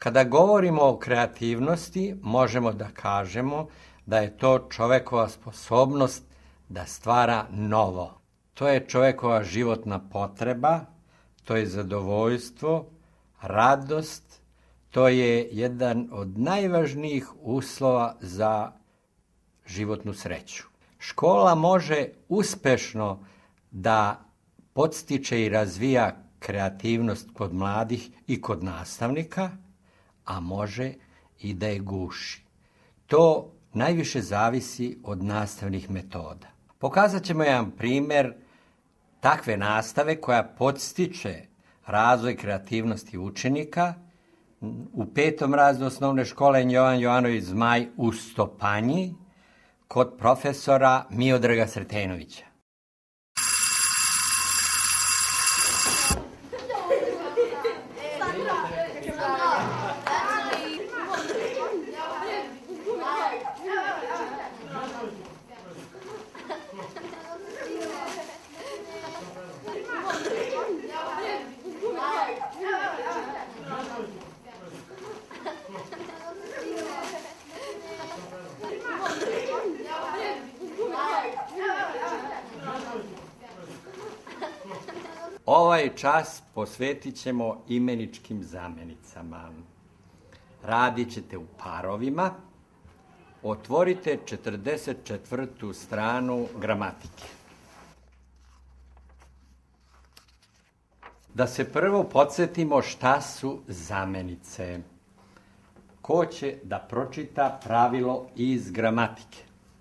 Kada govorimo o kreativnosti, možemo da kažemo da je to čovekova sposobnost da stvara novo. To je čovekova životna potreba, to je zadovoljstvo, radost, to je jedan od najvažnijih uslova za životnu sreću. Škola može uspešno da podstiče i razvija kreativnost kod mladih i kod nastavnika, a može i da je guši. To najviše zavisi od nastavnih metoda. Pokazat ćemo jedan primer takve nastave koja podstiče razvoj kreativnosti učenika u 5. razredu osnovne škole Jovan Jovanović Zmaj u Stopanji kod profesora Miodraga Sretenovića. Ovaj čas posvetit ćemo imeničkim zamenicama. Radit ćete u parovima. Otvorite 44. stranu gramatike. Da se prvo podsjetimo šta su zamenice. Ko će da pročita pravilo iz gramatike?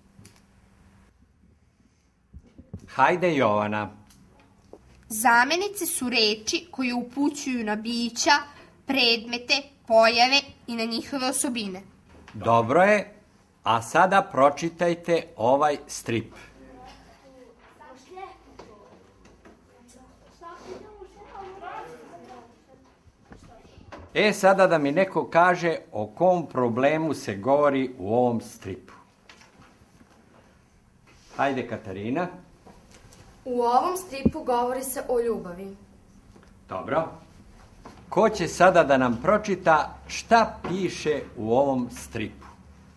Hajde, Jovana. Zamenice su reči koje upućuju na bića, predmete, pojave i na njihove osobine. Dobro je, a sada pročitajte ovaj strip. Sada da mi neko kaže o kom problemu se govori u ovom stripu. Hajde, Katarina. U ovom stripu govori se o ljubavi. Dobro. Ko će sada da nam pročita šta piše u ovom stripu?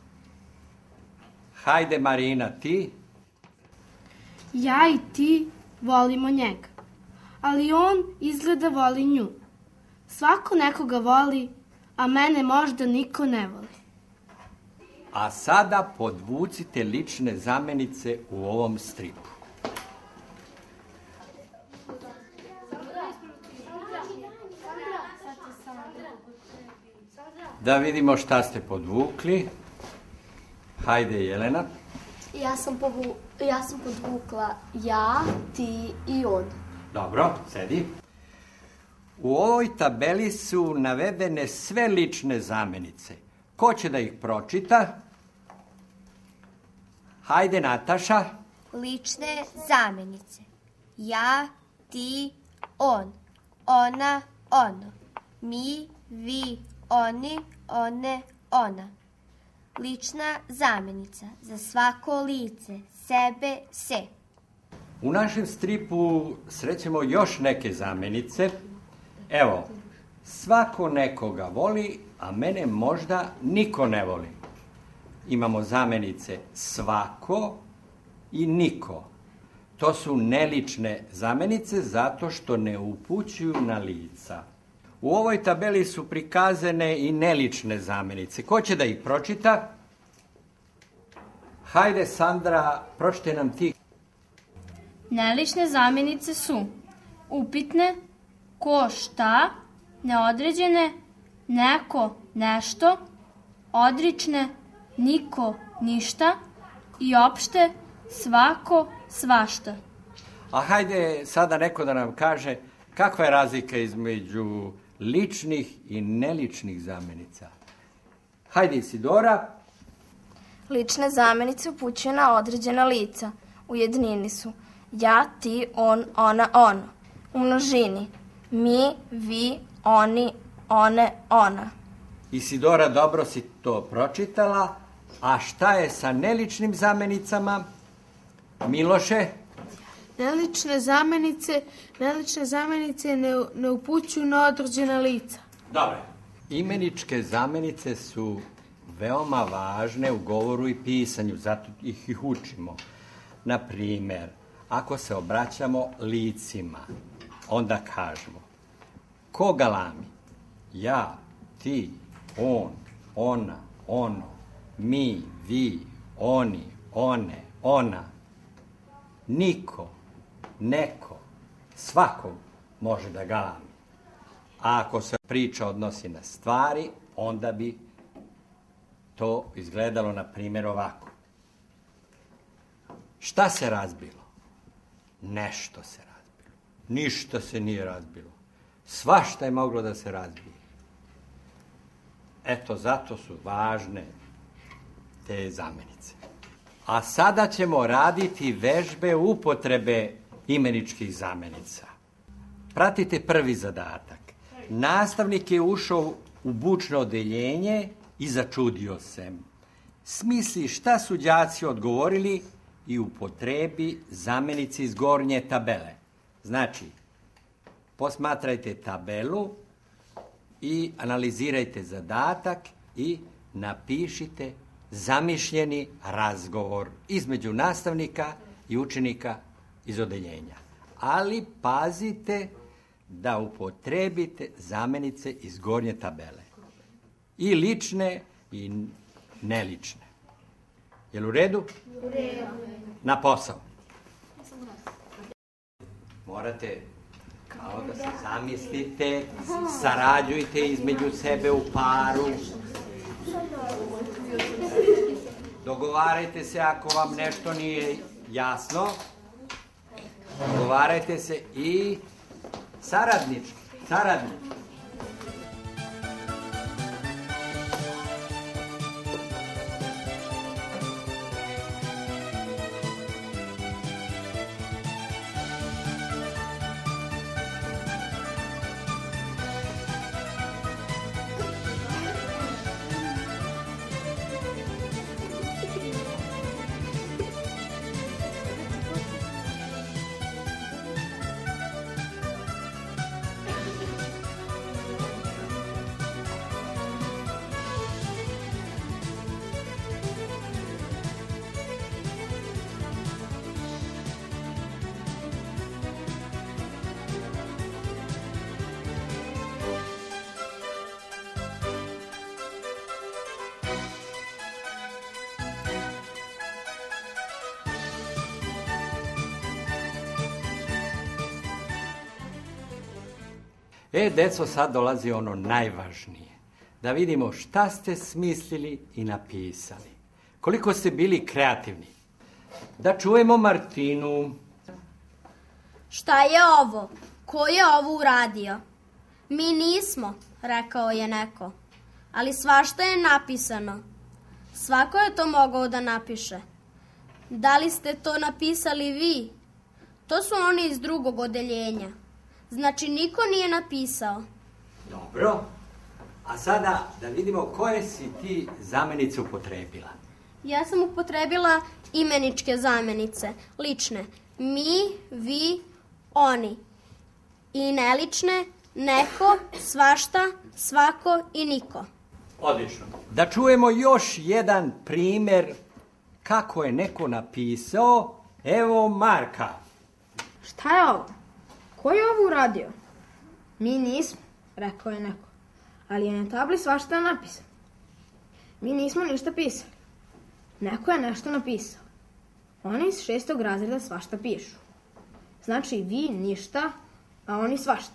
Hajde, Marina, ti. Ja i ti volimo njega, ali on izgleda voli nju. Svako nekoga voli, a mene možda niko ne voli. A sada podvucite lične zamenice u ovom stripu. Da vidimo šta ste podvukli. Hajde, Jelena. Ja sam podvukla ja, ti i on. Dobro, sedi. U ovoj tabeli su navedene sve lične zamenice. Ko će da ih pročita? Hajde, Nataša. Lične zamenice. Ja, ti, on. Ona, ono. Mi, vi, oni, one, ona. Lična zamenica za svako lice, sebe, se. U našem stripu srećemo još neke zamenice. Evo, svako nekoga voli, a mene možda niko ne voli. Imamo zamenice svako i niko. To su nelične zamenice zato što ne upućuju na lica. U ovoj tabeli su prikazane i nelične zamenice. Ko će da ih pročita? Hajde, Sandra, pročitaj nam ti. Nelične zamenice su upitne, ko šta, neodređene, neko nešto, odrične, niko ništa i opšte svako svašta. A hajde sada neko da nam kaže kakva je razlika između ličnih i neličnih zamenica. Hajde, Isidora. Lične zamenice upućuju na određena lica. U jednini su ja, ti, on, ona, ono. U množini mi, vi, oni, one, ona. Isidora, dobro si to pročitala. A šta je sa neličnim zamenicama? Miloše? Nelične zamenice ne upućuju na određena lica. Dobro. Imeničke zamenice su veoma važne u govoru i pisanju, zato ih učimo. Na primer, ako se obraćamo licima, onda kažemo ko galami? Ja, ti, on, ona, ono, mi, vi, oni, one, ona. Niko, neko, svako može da galami. A ako se priča odnosi na stvari, onda bi to izgledalo, na primjer, ovako. Šta se razbilo? Nešto se razbilo. Ništa se nije razbilo. Svašta je moglo da se razbije. Eto, zato su važne te zamenice. A sada ćemo raditi vežbe upotrebe imeničkih zamenica. Pratite prvi zadatak. Nastavnik je ušao u bučno odeljenje i začudio se. Smisli šta su đaci odgovorili i upotrebi zamenici iz gornje tabele. Znači, posmatrajte tabelu i analizirajte zadatak i napišite zamišljeni razgovor između nastavnika i učenika iz odeljenja. Ali pazite da upotrebite zamenice iz gornje tabele. I lične i nelične. Jel u redu? U redu. Na posao. Morate kao da se zamislite, sarađujte između sebe u paru. Dogovarajte se ako vam nešto nije jasno. Dogovarajte se i saradnički. Deco, sad dolazi ono najvažnije. Da vidimo šta ste smislili i napisali. Koliko ste bili kreativni. Da čujemo Martinu. Šta je ovo? Ko je ovo uradio? Mi nismo, rekao je neko. Ali svašta je napisano. Svako je to mogao da napiše. Da li ste to napisali vi? To su oni iz drugog odeljenja. Znači, niko nije napisao. Dobro. A sada da vidimo koje si ti zamenice upotrebila. Ja sam upotrebila imeničke zamenice, lične. Mi, vi, oni. I nelične, neko, svašta, svako i niko. Odlično. Da čujemo još jedan primer kako je neko napisao. Evo Marka. Šta je ovo? Ko je ovo uradio? Mi nismo, rekao je neko. Ali je na tabli svašta napisano. Mi nismo ništa pisali. Neko je nešto napisao. Oni iz 6. razreda svašta pišu. Znači vi ništa, a oni svašta.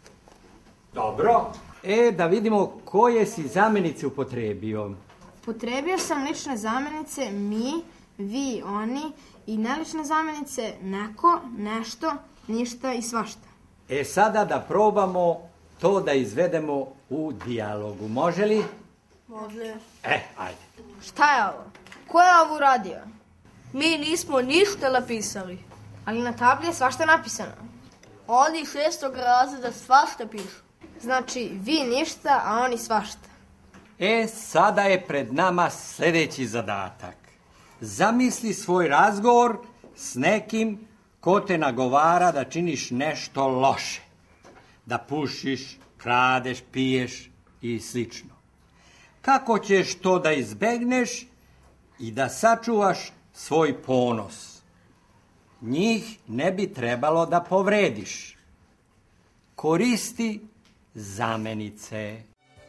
Dobro. Da vidimo koje si zamenice upotrebio. Upotrebio sam lične zamenice mi, vi, oni i nelične zamenice neko, nešto, ništa i svašta. Sada da probamo to da izvedemo u dijalogu. Može li? Može. Ajde. Šta je ovo? Ko je ovo uradio? Mi nismo ništa napisali. Ali na tabli je svašta napisano. Oni 6. razreda svašta pišu. Znači vi ništa, a oni svašta. Sada je pred nama sljedeći zadatak. Zamisli svoj razgovor s nekim ko te nagovara da činiš nešto loše. Da pušiš, kradeš, piješ i slično. Kako ćeš to da izbegneš i da sačuvaš svoj ponos? Njih ne bi trebalo da povrediš. Koristi zamenice.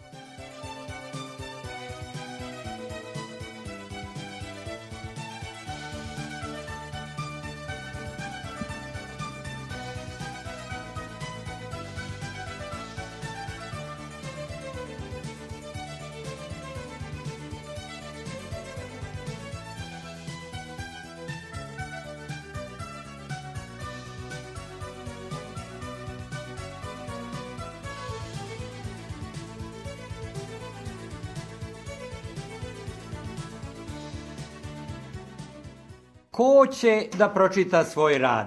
Ko će da pročita svoj rad?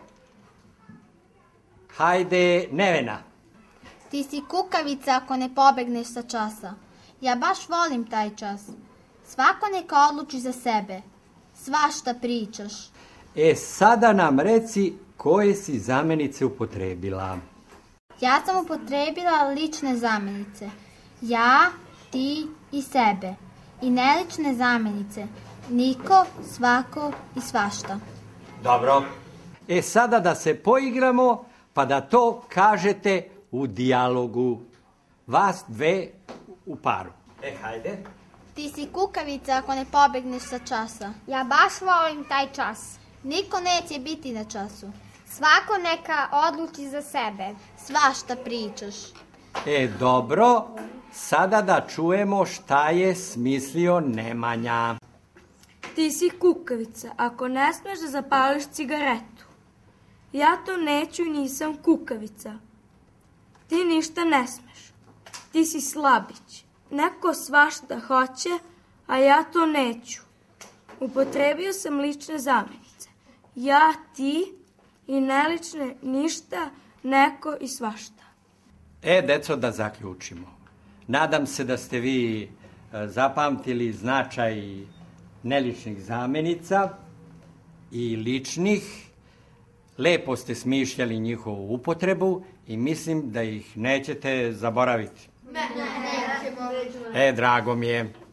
Hajde, Nevena. Ti si kukavica ako ne pobegneš sa časa. Ja baš volim taj čas. Svako neka odluči za sebe. Svašta pričaš. Sada nam reci koje si zamenice upotrebila. Ja sam upotrebila lične zamenice. Ja, ti i sebe. I nelične zamenice. Niko, svako i svašta. Dobro. Sada da se poigramo, pa da to kažete u dijalogu. Vas dve u paru. Hajde. Ti si kukavica ako ne pobegneš sa časa. Ja baš volim taj čas. Niko neće biti na času. Svako neka odluči za sebe. Svašta pričaš. Dobro. Sada da čujemo šta je smislio Nemanja. Ti si kukavica ako ne smeš da zapališ cigaretu. Ja to neću i nisam kukavica. Ti ništa ne smeš. Ti si slabić. Neko svašta hoće, a ja to neću. Upotrebio sam lične zamenice. Ja, ti i nelične ništa, neko i svašta. Deco, da zaključimo. Nadam se da ste vi zapamtili značaj neličnih zamenica i ličnih. Lepo ste smišljali njihovu upotrebu i mislim da ih nećete zaboraviti. Ne. Drago mi je.